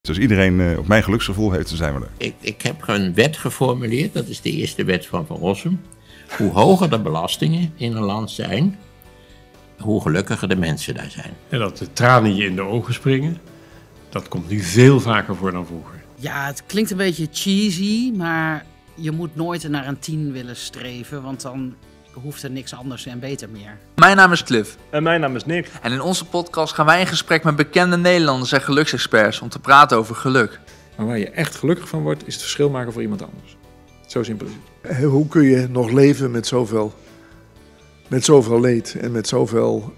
Dus iedereen op mijn geluksgevoel heeft, dan zijn we er. Ik heb een wet geformuleerd, dat is de eerste wet van Van Rossum. Hoe hoger de belastingen in een land zijn, hoe gelukkiger de mensen daar zijn. En dat de tranen je in de ogen springen, dat komt nu veel vaker voor dan vroeger. Ja, het klinkt een beetje cheesy, maar je moet nooit naar een 10 willen streven, want dan hoeft er niks anders en beter meer. Mijn naam is Cliff. En mijn naam is Nick. En in onze podcast gaan wij in gesprek met bekende Nederlanders en geluksexperts om te praten over geluk. Maar waar je echt gelukkig van wordt, is het verschil maken voor iemand anders. Zo simpel is het. Hoe kun je nog leven met zoveel leed en met zoveel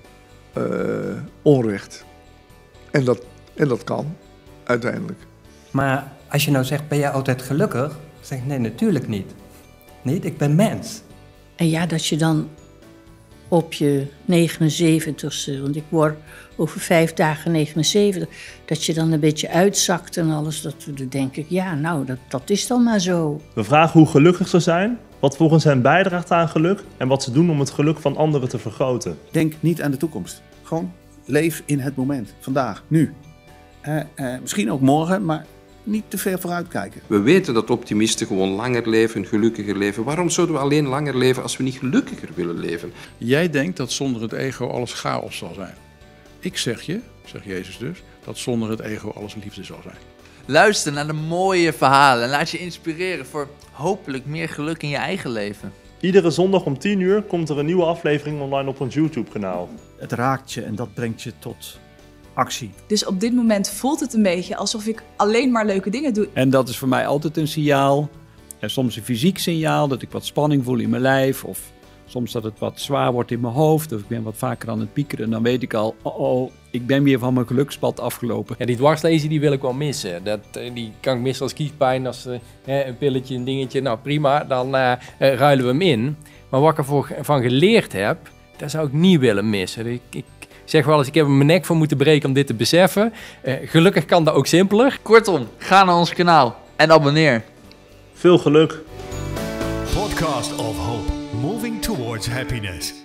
onrecht? En dat kan, uiteindelijk. Maar als je nou zegt, ben jij altijd gelukkig? Dan zeg ik, nee, natuurlijk niet. Niet, ik ben mens. En ja, dat je dan op je 79ste, want ik word over 5 dagen 79, dat je dan een beetje uitzakt en alles, dan denk ik, ja, nou, dat is dan maar zo. We vragen hoe gelukkig ze zijn, wat volgens hen bijdraagt aan geluk en wat ze doen om het geluk van anderen te vergroten. Denk niet aan de toekomst. Gewoon leef in het moment, vandaag, nu. Misschien ook morgen, maar niet te ver vooruitkijken. We weten dat optimisten gewoon langer leven, een gelukkiger leven. Waarom zouden we alleen langer leven als we niet gelukkiger willen leven? Jij denkt dat zonder het ego alles chaos zal zijn. Ik zeg je, zegt Jezus dus, dat zonder het ego alles liefde zal zijn. Luister naar de mooie verhalen en laat je inspireren voor hopelijk meer geluk in je eigen leven. Iedere zondag om 10 uur komt er een nieuwe aflevering online op ons YouTube-kanaal. Het raakt je en dat brengt je tot actie. Dus op dit moment voelt het een beetje alsof ik alleen maar leuke dingen doe. En dat is voor mij altijd een signaal. En soms een fysiek signaal, dat ik wat spanning voel in mijn lijf. Of soms dat het wat zwaar wordt in mijn hoofd. Of ik ben wat vaker aan het piekeren. Dan weet ik al, ik ben weer van mijn gelukspad afgelopen. Ja, die dwarslezen die wil ik wel missen. Die kan ik missen als kiespijn, als een pilletje, een dingetje. Nou prima, dan ruilen we hem in. Maar wat ik ervan geleerd heb, dat zou ik niet willen missen. Ik zeg wel eens, ik heb er mijn nek voor moeten breken om dit te beseffen. Gelukkig kan dat ook simpeler. Kortom, ga naar ons kanaal en abonneer. Veel geluk. Podcast of Hope. Moving towards happiness.